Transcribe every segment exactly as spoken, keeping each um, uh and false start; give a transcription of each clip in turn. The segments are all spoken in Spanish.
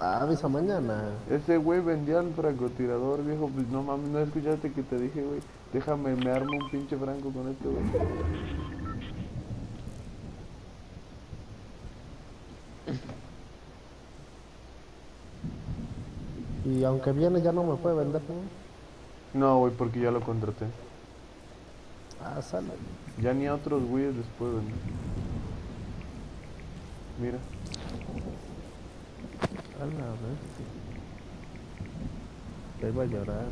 Ah, avisa mañana. Ese güey vendía al francotirador, viejo. Pues no mames, no escuchaste que te dije, güey. Déjame, me armo un pinche franco con este, güey. Y aunque viene ya no me puede vender, ¿no? No, güey, porque ya lo contraté. Ah, sale. Ya ni a otros güeyes les puedo vender. Mira. A la bestia. Te iba a llorar.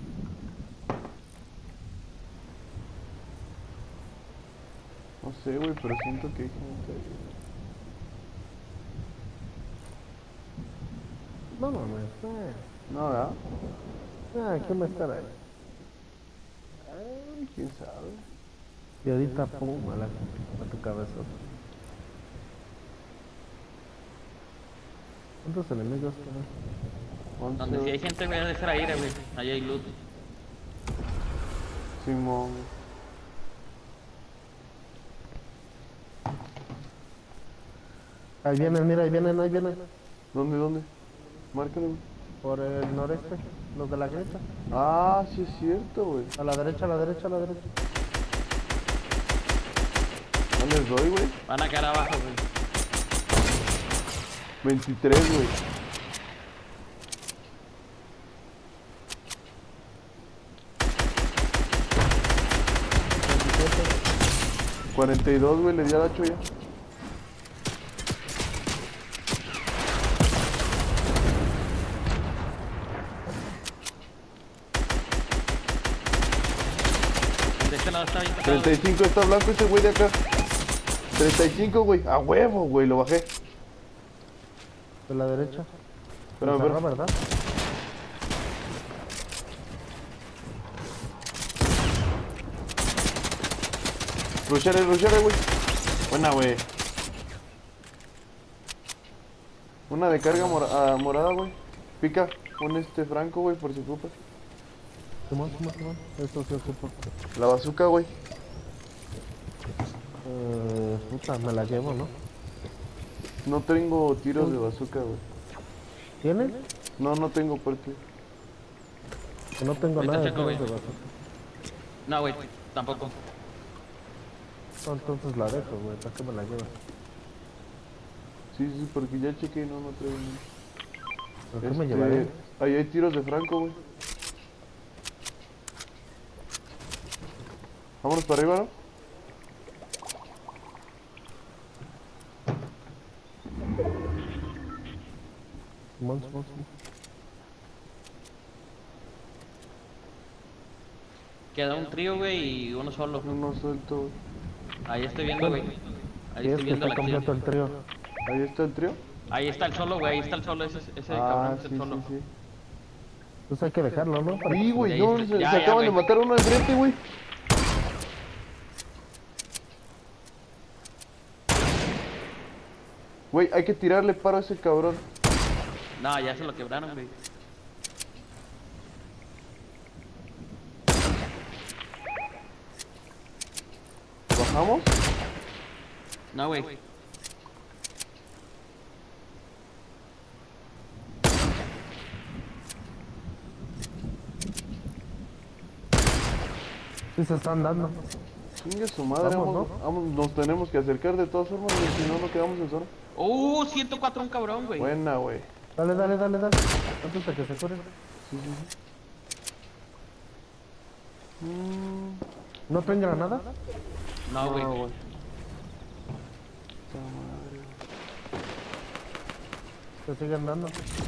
No sé, güey, pero siento que hay gente ahí. No mames, eh. No, ¿verdad? Ah, ¿quién va a estar ahí? Ay, quién sabe. Y ahorita pum, a, la, a tu cabeza. ¿Cuántos enemigos quedan? Donde si hay gente, voy a dejar aire, güey. Ahí hay loot. Simón. Ahí vienen, mira, ahí vienen, ahí vienen. ¿Dónde, dónde? Márcalo, güey. Por el noreste, los de la grieta. Ah, sí es cierto, güey. A la derecha, a la derecha, a la derecha. No les doy, güey. Van a quedar abajo, güey. veintitrés, güey. cuarenta y dos, güey, le di a la choya. De este lado está bien tocado, treinta y cinco está blanco ese güey de acá. treinta y cinco, güey. A huevo, güey, lo bajé. De la derecha. Espérame, Cerró, espérame. ¿verdad? Rushare, rushare, güey. Buena, güey. Una de carga mora ah, morada, güey. Pica. Un este franco, güey, por si ocupas. Simón, Simón, Simón. Eso se ocupa. La bazooka, güey. Eh, puta, me la llevo, ¿no? No tengo tiros de bazooka, güey. ¿Tienes? No, no tengo porque. Que no tengo Ahorita nada de checo, tiros de güey. bazooka. No, güey, tampoco. No, entonces la dejo, güey. ¿Para qué me la llevas? Sí, sí, porque ya chequé y no, no traigo ni. ¿Por qué me llevaré? Ahí hay tiros de franco, güey. Vámonos para arriba, ¿no? Simón, Simón, Simón. Queda un trío, güey, y uno solo. No, no suelto, güey. Ahí estoy viendo, güey. Ahí Sí, es estoy que viendo está la acción. completo el trío. Ahí está el trío. Ahí está el solo, güey. Ahí está el solo. Ese, ese Ah, cabrón es sí, el sí, solo. sí. Entonces hay que dejarlo, ¿no? Para Sí, que- güey, ahí no, está. se, Ya, se ya, acaban de güey. matar uno de frente, güey. Güey, hay que tirarle paro a ese cabrón. No, ya se lo quebraron, güey. ¿Bajamos? No, güey. Sí se están dando. Chingue su madre, Vamos, vamos, ¿no? vamos, nos tenemos que acercar de todas formas, güey, si no, no quedamos en zona. Uh, ciento cuatro un cabrón, güey. Buena, güey. Dale, dale, dale, dale. Antes de que se cure. Sí, sí, sí. Mm, ¿No traen granada? No, güey. no, güey. Puta madre. Se siguen dando.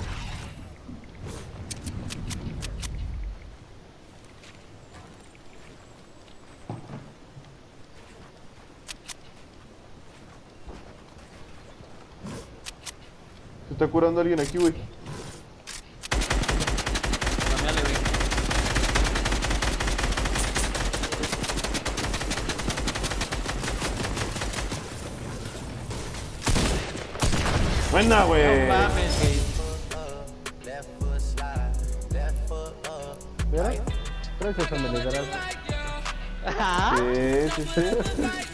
Se está curando alguien aquí, güey. Cambiale, güey. Buena, güey. No mames, güey. ¿Vieron? Creo que se me liderazgo. Ajá. Sí, sí, sí.